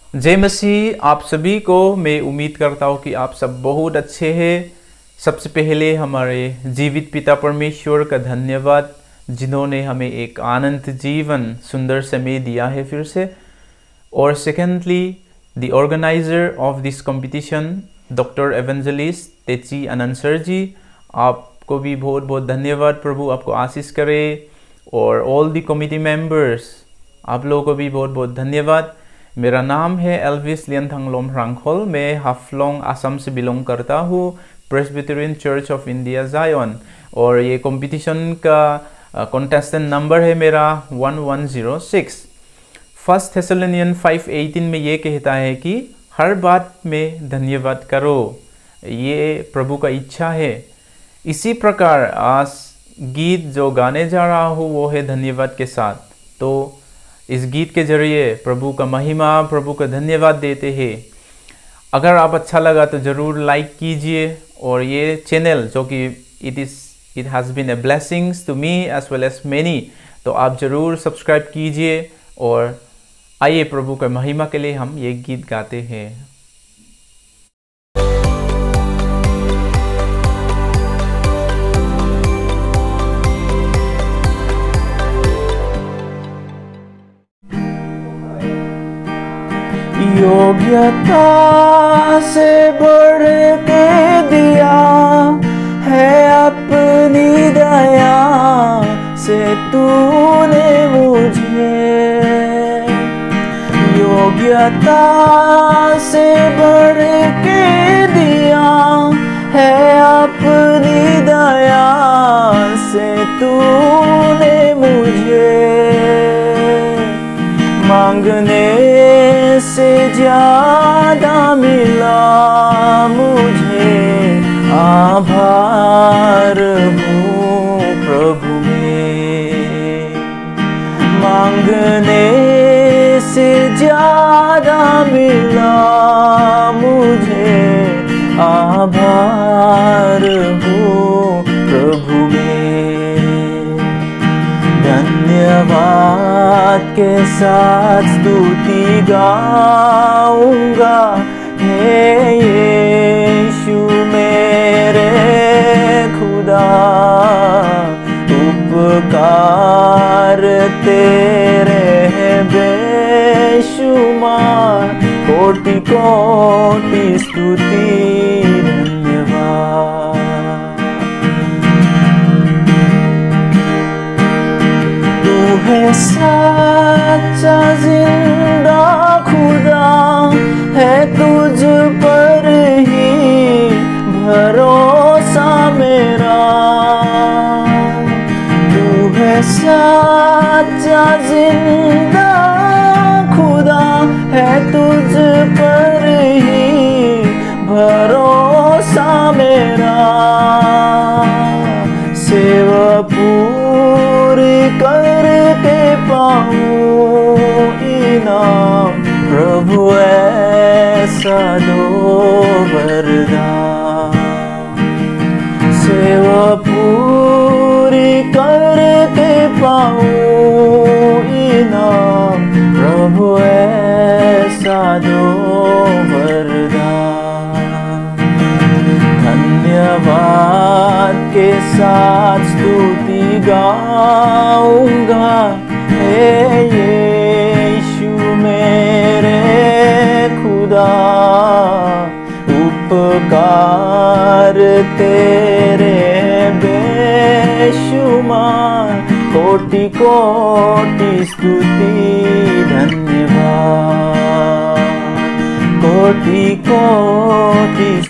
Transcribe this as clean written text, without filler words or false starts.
जय मसीह। आप सभी को मैं उम्मीद करता हूँ कि आप सब बहुत अच्छे हैं। सबसे पहले हमारे जीवित पिता परमेश्वर का धन्यवाद, जिन्होंने हमें एक आनंद जीवन सुंदर समय दिया है फिर से। और secondly the organiser of this competition doctor evangelist Techi Anand sir ji, आपको भी बहुत बहुत धन्यवाद। प्रभु आपको आशीष करे। और ऑल द कमिटी मेंबर्स, आप लोगों को भी बहुत बहुत धन्यवाद। मेरा नाम है एल्विस लियनथंगलोम रांगखोल। मैं हाफलोंग असम से बिलोंग करता हूँ, Presbyterian church of India Zion. और ये कंपटीशन का कॉन्टेस्टेंट नंबर है मेरा 1106। फर्स्ट थेसलोनियन 5:18 में ये कहता है कि हर बात में धन्यवाद करो, ये प्रभु का इच्छा है। इसी प्रकार आज गीत जो गाने जा रहा हूँ वो है धन्यवाद के साथ। तो इस गीत के जरिए प्रभु का महिमा, प्रभु का धन्यवाद देते हैं। अगर आप अच्छा लगा तो ज़रूर लाइक कीजिए। और ये चैनल जो कि it has been a blessings to me as well as many, तो आप ज़रूर सब्सक्राइब कीजिए। और आइए प्रभु का महिमा के लिए हम ये गीत गाते हैं। योग्यता से बढ़ के दिया है अपनी दया से तूने मुझे। योग्यता से बढ़ के दिया है अपनी दया से तूने मुझे। मांगने से ज्यादा मिला मुझे, आभार हूँ प्रभु में। मांगने से ज्यादा मिला मुझे, आभार हूँ प्रभु में। धन्यवाद के साथ स्तुति गाऊंगा, हे यीशु मेरे खुदा। उपकार तेरे हैं बेशुमार, कोटि कोटि स्तुति धन्यवाद। तू है सच्चा जिंदा खुदा, है तुझ पर ही भरोसा मेरा। तू है सच्चा जिंदा खुदा, है तुझ पर ही भरोसा मेरा। सेवा पूरी करके पाऊं इनाम, प्रभु ऐसा दो वरदान। सेवा पूरी करके पाऊं इनाम, प्रभु ऐसा दो वरदान। धन्यवाद के साथ स्तुति गाऊंगा, हे यीशु मेरे खुदा। उपकार तेरे बेशुमार, कोटि कोटि स्तुति धन्यवाद। कोटि कोटि